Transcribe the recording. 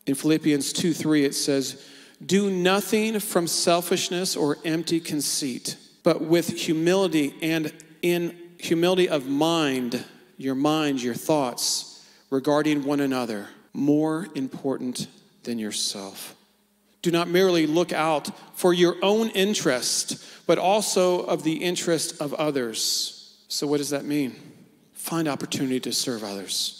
In Philippians 2:3 it says, "Do nothing from selfishness or empty conceit, but with humility and in humility of mind, your thoughts regarding one another, more important than yourself. Do not merely look out for your own interest, but also of the interest of others." So what does that mean? Find opportunity to serve others.